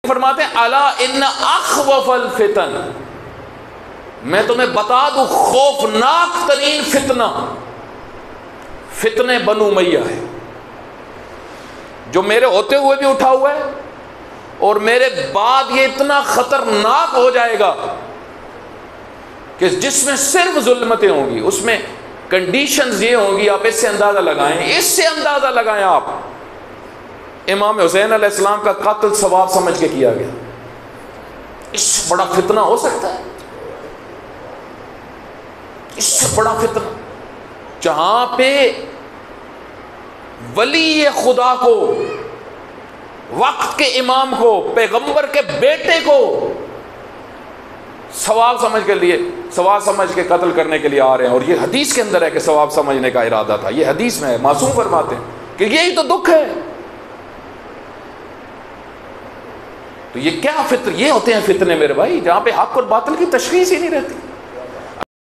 فرماتے ہیں الا ان اخوف الفتن، میں تمہیں بتا دوں خوفناک ترین فتنہ فتنے بنو امیہ ہے، جو میرے ہوتے ہوئے بھی اٹھا ہوا ہے اور میرے بعد یہ اتنا خطرناک ہو جائے گا کہ جس میں صرف ظلمتیں ہوں گی، اس میں کنڈیشنز یہ ہوں گی، آپ اس سے اندازہ لگائیں، اس سے اندازہ لگائیں آپ، امام حسین علیہ السلام کا قتل ثواب سمجھ کے کیا گیا، اس سے بڑا فتنہ ہو سکتا ہے؟ اس سے بڑا فتنہ جہاں پہ ولی خدا کو، وقت کے امام کو، پیغمبر کے بیٹے کو ثواب سمجھ کے قتل کرنے کے لیے آ رہے ہیں، اور یہ حدیث کے اندر ہے کہ ثواب سمجھنے کا ارادہ تھا، یہ حدیث میں ہے، معصوم فرماتے ہیں کہ یہی تو دکھ ہے۔ تو یہ کیا یہ ہوتے ہیں فتنے میرے بھائی، جہاں پہ حق اور باطل کی تشخیص ہی نہیں رہتی۔